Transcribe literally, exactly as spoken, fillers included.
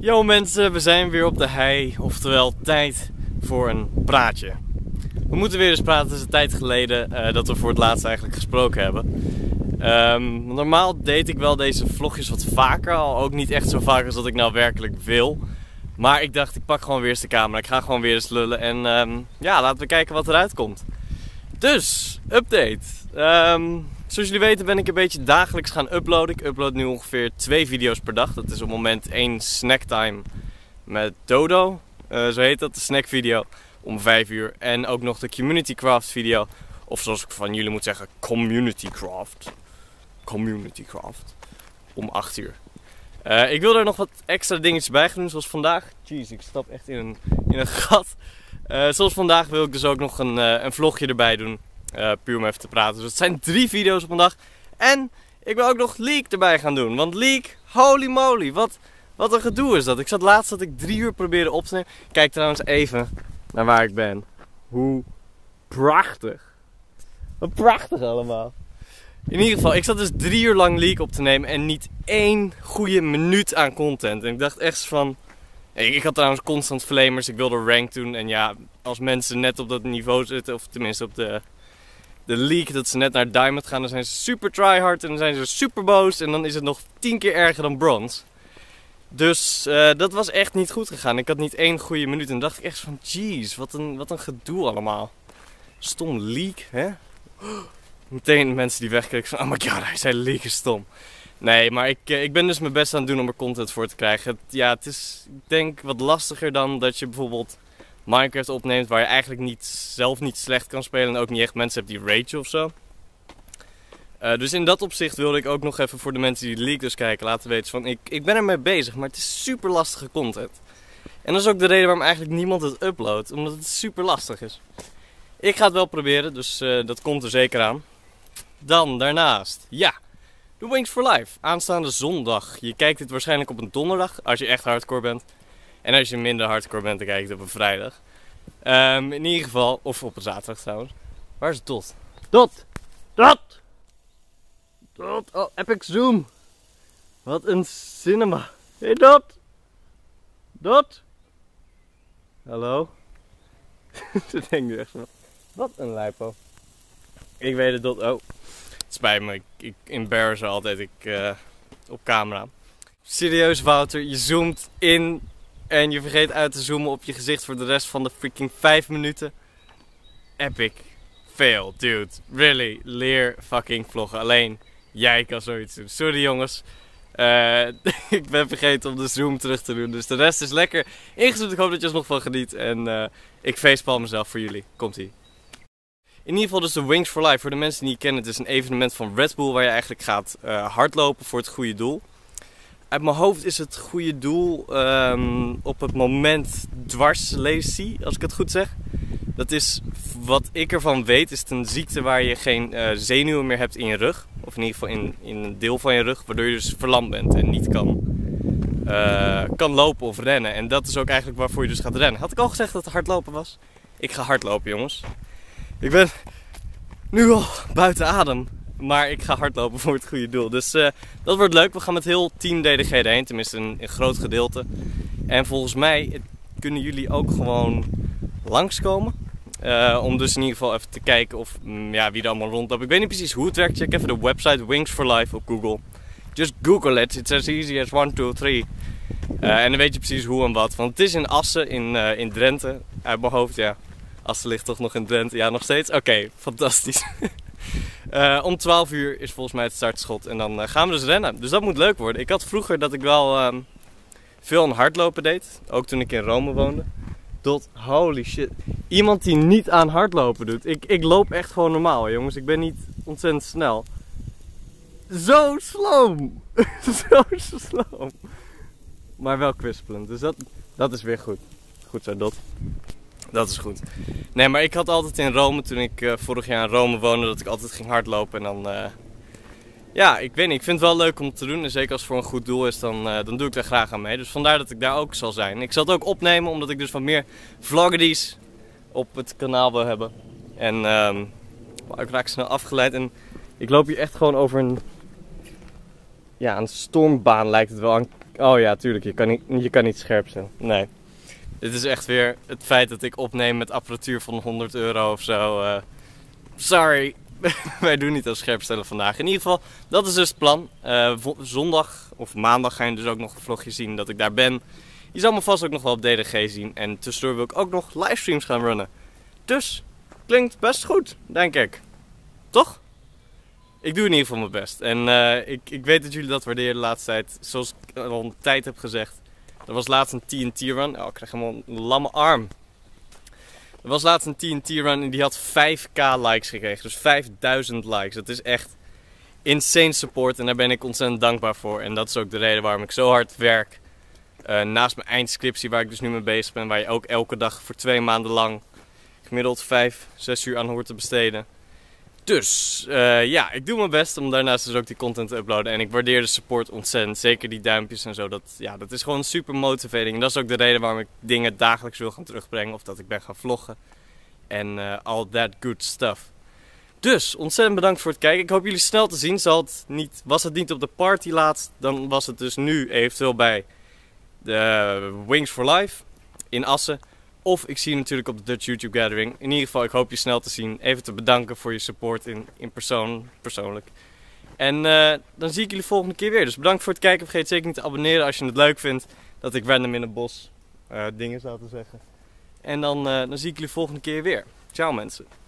Yo mensen, we zijn weer op de hei, oftewel tijd voor een praatje. We moeten weer eens praten, het is een tijd geleden uh, dat we voor het laatst eigenlijk gesproken hebben. Um, normaal deed ik wel deze vlogjes wat vaker, al ook niet echt zo vaak als dat ik nou werkelijk wil. Maar ik dacht, ik pak gewoon weer eens de camera, ik ga gewoon weer eens lullen en um, ja, laten we kijken wat eruit komt. Dus, update. Um, zoals jullie weten ben ik een beetje dagelijks gaan uploaden. Ik upload nu ongeveer twee video's per dag. Dat is op het moment één snacktime met Dodo. Uh, zo heet dat, de snackvideo om vijf uur. En ook nog de Community Craft video. Of zoals ik van jullie moet zeggen, Community Craft. Community Craft. Om acht uur. Uh, ik wil er nog wat extra dingetjes bij gaan doen, zoals vandaag. Jeez, ik stap echt in een, in een gat. Uh, zoals vandaag wil ik dus ook nog een, uh, een vlogje erbij doen. Uh, puur om even te praten. Dus het zijn drie video's op een dag. En ik wil ook nog Leek erbij gaan doen. Want Leek, holy moly, wat, wat een gedoe is dat. Ik zat laatst dat ik drie uur probeerde op te nemen. Kijk trouwens even naar waar ik ben. Hoe prachtig. Wat prachtig allemaal. In ieder geval, ik zat dus drie uur lang Leek op te nemen en niet één goede minuut aan content. En ik dacht echt van... Ik had trouwens constant flamers, ik wilde rank doen. En ja, als mensen net op dat niveau zitten, of tenminste op de... de League, dat ze net naar Diamond gaan, dan zijn ze super tryhard en dan zijn ze super boos en dan is het nog tien keer erger dan bronze. Dus uh, dat was echt niet goed gegaan. Ik had niet één goede minuut en dacht ik echt van jeez, wat een, wat een gedoe allemaal. Stom League, hè? Meteen mensen die wegkijken van oh my god, hij zei League is stom. Nee, maar ik, ik ben dus mijn best aan het doen om er content voor te krijgen. Het, ja, het is ik denk wat lastiger dan dat je bijvoorbeeld Minecraft opneemt waar je eigenlijk niet, zelf niet slecht kan spelen en ook niet echt mensen hebt die ragen of zo. Uh, dus in dat opzicht wilde ik ook nog even voor de mensen die de League dus kijken laten weten van ik, ik ben ermee bezig, maar het is super lastige content. En dat is ook de reden waarom eigenlijk niemand het uploadt, omdat het super lastig is. Ik ga het wel proberen, dus uh, dat komt er zeker aan. Dan daarnaast, ja, de Wings for Life, aanstaande zondag. Je kijkt dit waarschijnlijk op een donderdag, als je echt hardcore bent. En als je minder hardcore bent, dan kijk je het op een vrijdag. Um, in ieder geval, of op een zaterdag trouwens. Waar is Dot? Dot! Dot! Dot! Oh, epic zoom! Wat een cinema! Hey Dot! Dot! Hallo? Dat denk ik nu echt van. Wat een lijpo. Ik weet het, Dot. Oh, het spijt me. Ik, ik embarrass altijd ik, uh, op camera. Serieus Wouter, je zoomt in. En je vergeet uit te zoomen op je gezicht voor de rest van de freaking vijf minuten. Epic fail, dude. Really, leer fucking vloggen. Alleen jij kan zoiets doen. Sorry jongens. Uh, ik ben vergeten om de zoom terug te doen. Dus de rest is lekker ingezoomd. Ik hoop dat je er nog van geniet. En uh, ik facepalm mezelf voor jullie. Komt-ie. In ieder geval dus de Wings for Life. Voor de mensen die niet kennen, het is een evenement van Red Bull waar je eigenlijk gaat uh, hardlopen voor het goede doel. Uit mijn hoofd is het goede doel um, op het moment dwarslesie, als ik het goed zeg. Dat is, wat ik ervan weet, is het een ziekte waar je geen uh, zenuwen meer hebt in je rug. Of in ieder geval in, in een deel van je rug, waardoor je dus verlamd bent en niet kan, uh, kan lopen of rennen. En dat is ook eigenlijk waarvoor je dus gaat rennen. Had ik al gezegd dat het hardlopen was? Ik ga hardlopen, jongens. Ik ben nu al buiten adem. Maar ik ga hardlopen voor het goede doel. Dus uh, dat wordt leuk. We gaan met heel Team D D G erheen. Tenminste een, een groot gedeelte. En volgens mij kunnen jullie ook gewoon langskomen. Uh, om dus in ieder geval even te kijken of, mm, ja, wie er allemaal rondloopt. Ik weet niet precies hoe het werkt. Check even de website Wings for Life op Google. Just Google it. It's as easy as one, two, three. Uh, en dan weet je precies hoe en wat. Want het is in Assen, in, uh, in Drenthe. Uit mijn hoofd, ja. Assen ligt toch nog in Drenthe. Ja, nog steeds? Oké, okay, fantastisch. Uh, om twaalf uur is volgens mij het startschot en dan uh, gaan we dus rennen. Dus dat moet leuk worden. Ik had vroeger dat ik wel uh, veel aan hardlopen deed. Ook toen ik in Rome woonde. Tot holy shit. Iemand die niet aan hardlopen doet. Ik, ik loop echt gewoon normaal, hè, jongens. Ik ben niet ontzettend snel. Zo sloom. Zo sloom. Maar wel kwispelend. Dus dat, dat is weer goed. Goed zo, Dot. Dat is goed. Nee, maar ik had altijd in Rome, toen ik uh, vorig jaar in Rome woonde, dat ik altijd ging hardlopen. En dan, uh, ja, ik weet niet. Ik vind het wel leuk om te doen. En zeker als het voor een goed doel is, dan, uh, dan doe ik daar graag aan mee. Dus vandaar dat ik daar ook zal zijn. Ik zal het ook opnemen, omdat ik dus wat meer vloggies op het kanaal wil hebben. En um, ik raak snel afgeleid. En ik loop hier echt gewoon over een, ja, een stormbaan lijkt het wel. Aan, Oh ja, tuurlijk. Je kan niet, je kan niet scherp stellen. Nee. Dit is echt weer het feit dat ik opneem met apparatuur van honderd euro of zo. Uh, sorry. Wij doen niet aan scherp stellen vandaag. In ieder geval, dat is dus het plan. Uh, zondag of maandag ga je dus ook nog een vlogje zien dat ik daar ben. Je zal me vast ook nog wel op D D G zien. En tussendoor wil ik ook nog livestreams gaan runnen. Dus, klinkt best goed, denk ik. Toch? Ik doe in ieder geval mijn best. En uh, ik, ik weet dat jullie dat waarderen de laatste tijd. Zoals ik al een tijd heb gezegd. Er was laatst een T N T-run. Oh, ik krijg helemaal een lamme arm. Er was laatst een T N T-run en die had vijf k likes gekregen. Dus vijfduizend likes. Dat is echt insane support. En daar ben ik ontzettend dankbaar voor. En dat is ook de reden waarom ik zo hard werk. Uh, naast mijn eindscriptie waar ik dus nu mee bezig ben. Waar je ook elke dag voor twee maanden lang gemiddeld vijf, zes uur aan hoort te besteden. Dus uh, ja, ik doe mijn best om daarnaast dus ook die content te uploaden. En ik waardeer de support ontzettend. Zeker die duimpjes en zo. Dat, ja, dat is gewoon super motivating. En dat is ook de reden waarom ik dingen dagelijks wil gaan terugbrengen. Of dat ik ben gaan vloggen. En uh, all that good stuff. Dus, ontzettend bedankt voor het kijken. Ik hoop jullie snel te zien. Zal het niet, was het niet op de party laatst, dan was het dus nu eventueel bij de Wings for Life in Assen. Of ik zie je natuurlijk op de Dutch YouTube Gathering. In ieder geval, ik hoop je snel te zien. Even te bedanken voor je support in, in persoon, persoonlijk. En uh, dan zie ik jullie volgende keer weer. Dus bedankt voor het kijken. Vergeet zeker niet te abonneren als je het leuk vindt dat ik random in het bos uh, dingen zou te zeggen. En dan, uh, dan zie ik jullie volgende keer weer. Ciao mensen.